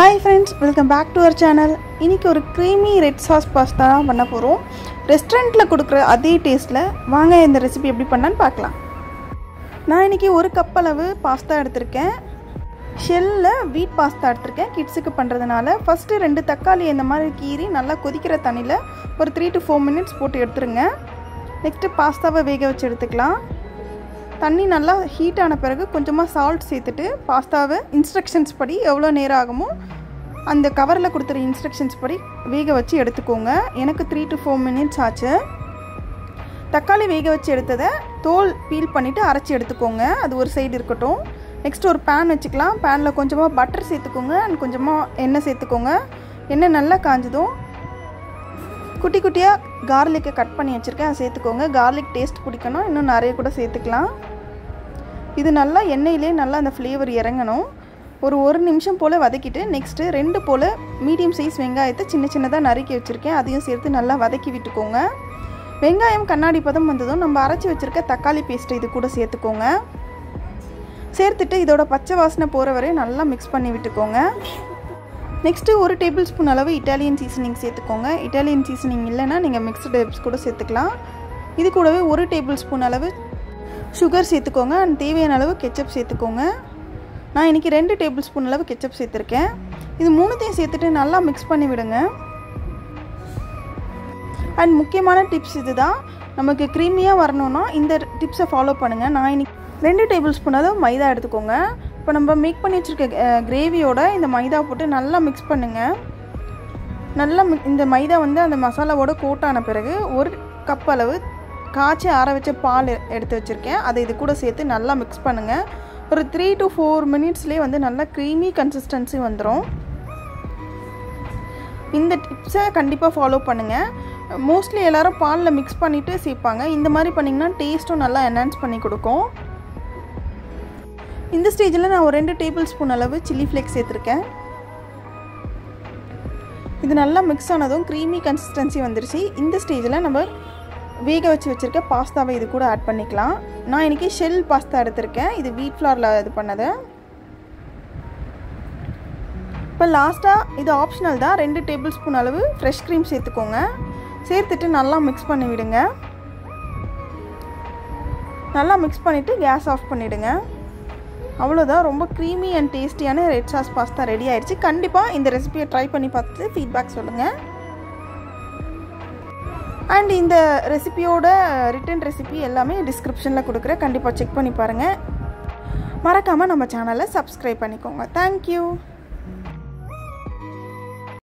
Hi friends, welcome back to our channel. இன்னைக்கு ஒரு creamy red sauce pasta பண்ண போறோம். ரெஸ்டாரன்ட்ல கொடுக்கிற அதே டேஸ்ட்ல வாங்க இந்த ரெசிபி எப்படி பண்ணலாம்னு பார்க்கலாம். நான் இன்னைக்கு ஒரு கப் அளவு பாஸ்தா எடுத்துர்க்கேன். ஷெல்ல வீட் பாஸ்தா எடுத்துர்க்கேன். கிட்ஸ்க்கு பண்றதுனால ஃபர்ஸ்ட் ரெண்டு தக்காளி இந்த மாதிரி கீறி நல்லா கொதிக்கிற தண்ணில ஒரு 3 to 4 minutes போட்டு எடுத்துருங்க. நெக்ஸ்ட் பாஸ்தாவை வேக வச்சு எடுத்துக்கலாம். தண்ணி நல்லா ஹீட் ஆன பிறகு கொஞ்சமா சால்ட் சேர்த்துட்டு பாஸ்தாவை இன்ஸ்ட்ரக்ஷன்ஸ் படி எவ்வளவு நேரம் ஆகுமோ அந்த கவர்ல கொடுத்திருக்கிற இன்ஸ்ட்ரக்ஷன்ஸ் படி வேக வச்சு எடுத்துக்கோங்க. எனக்கு 3 to 4 minutes ஆச்சு. தக்காளி வேக வச்சு எடுத்ததை தோல் பீல் பண்ணிட்டு அரைச்சி எடுத்துக்கோங்க. அது ஒரு சைடு இருக்கட்டும். நெக்ஸ்ட் ஒரு pan வச்சுக்கலாம். panல கொஞ்சமா பட்டர் சேர்த்துக்கோங்க and கொஞ்சமா எண்ணெய் சேர்த்துக்கோங்க. எண்ணெய் நல்லா காஞ்சதும் குட்டி குட்டியா garlic கட் பண்ணி வச்சிருக்கேன். சேர்த்துக்கோங்க. garlic டேஸ்ட் பிடிக்கணும் இன்னும் நிறைய கூட சேர்த்துக்கலாம். இது நல்லா எண்ணெயிலே நல்லா அந்த ஃப்ளேவர் இறங்கணும். ஒரு நிமிஷம் போல வதக்கிட்டு நெக்ஸ்ட் ரெண்டு போல மீடியம் சைஸ் வெங்காயத்தை சின்ன சின்னதா நறுக்கி வச்சிருக்கேன். அதையும் சேர்த்து நல்லா வதக்கி விட்டுக்கோங்க. வெங்காயம் கண்ணாடி பதம் வந்ததும் நம்ம அரைச்சி வச்சிருக்க தக்காளி பேஸ்ட் இது கூட சேர்த்துக்கோங்க. சேர்த்துட்டு இதோட பச்சை வாசனை போற வரை நல்லா மிக்ஸ் பண்ணி விட்டுக்கோங்க. நெக்ஸ்ட் ஒரு டேபிள் ஸ்பூன் அளவு இட்டாலியன் சீசனிங் சேர்த்துக்கோங்க. இட்டாலியன் சீசனிங் இல்லைன்னா நீங்கள் மிக்ஸ்டு ஹெர்ப்ஸ் கூட சேர்த்துக்கலாம். இது கூடவே ஒரு டேபிள் ஸ்பூன் அளவு சுகர் சேர்த்துக்கோங்க அண்ட் தேவையான அளவு கெச்சப் சேர்த்துக்கோங்க. நான் இன்றைக்கி 2 டேபிள் ஸ்பூன் அளவு கெச்சப் சேர்த்துருக்கேன். இது மூணுத்தையும் சேர்த்துட்டு நல்லா மிக்ஸ் பண்ணி விடுங்க. அண்ட் முக்கியமான டிப்ஸ் இது தான். நமக்கு க்ரீமியாக வரணும்னா இந்த டிப்ஸை ஃபாலோ பண்ணுங்கள். நான் இன்றைக்கி 2 டேபிள் ஸ்பூன் அளவு மைதா எடுத்துக்கோங்க. இப்போ நம்ம மேக் பண்ணி வச்சுருக்க கிரேவியோட இந்த மைதா போட்டு நல்லா மிக்ஸ் பண்ணுங்கள். நல்லா இந்த மைதா வந்து அந்த மசாலாவோட கோட்டான பிறகு ஒரு கப் அளவு காய்ச்சி ஆற வச்ச பால் எடுத்து வச்சுருக்கேன். அதை இது கூட சேர்த்து நல்லா மிக்ஸ் பண்ணுங்கள். ஒரு 3 to 4 minutesலேயே வந்து நல்லா க்ரீமி கன்சிஸ்டன்சி வந்துடும். இந்த டிப்ஸை கண்டிப்பாக ஃபாலோ பண்ணுங்கள். மோஸ்ட்லி எல்லோரும் பாலில் மிக்ஸ் பண்ணிவிட்டு சேர்ப்பாங்க. இந்த மாதிரி பண்ணிங்கன்னா டேஸ்ட்டும் நல்லா என்ஹான்ஸ் பண்ணி கொடுக்கும். இந்த ஸ்டேஜில் நான் ஒரு 2 டேபிள் ஸ்பூன் அளவு சில்லி ஃப்ளேக்ஸ் சேர்த்துருக்கேன். இது நல்லா மிக்ஸ் ஆனதும் க்ரீமி கன்சிஸ்டன்சி வந்துருச்சு. இந்த ஸ்டேஜில் நம்ம வேக வச்சு வச்சுருக்க பாஸ்தாவை இது கூட ஆட் பண்ணிக்கலாம். நான் இன்றைக்கி ஷெல் பாஸ்தா எடுத்திருக்கேன். இது வீட் ஃப்ளாரில் இது பண்ணது. இப்போ லாஸ்ட்டாக இது ஆப்ஷனல் தான். 2 டேபிள் ஸ்பூன் அளவு ஃப்ரெஷ் க்ரீம் சேர்த்துக்கோங்க. சேர்த்துட்டு நல்லா மிக்ஸ் பண்ணி விடுங்க. நல்லா மிக்ஸ் பண்ணிவிட்டு கேஸ் ஆஃப் பண்ணிவிடுங்க. அவ்வளோதான். ரொம்ப க்ரீமி அண்ட் டேஸ்டியான ரெட் சாஸ் பாஸ்தா ரெடி ஆயிடுச்சு. கண்டிப்பாக இந்த ரெசிபியை ட்ரை பண்ணி பார்த்துட்டு ஃபீட்பேக் சொல்லுங்கள். அண்ட் இந்த ரெசிபியோட ரிட்டன் ரெசிபி எல்லாமே டிஸ்கிரிப்ஷனில் கொடுக்குறேன். கண்டிப்பாக செக் பண்ணி பாருங்கள். மறக்காமல் நம்ம சேனலை சப்ஸ்கிரைப் பண்ணிக்கோங்க. தேங்க்யூ.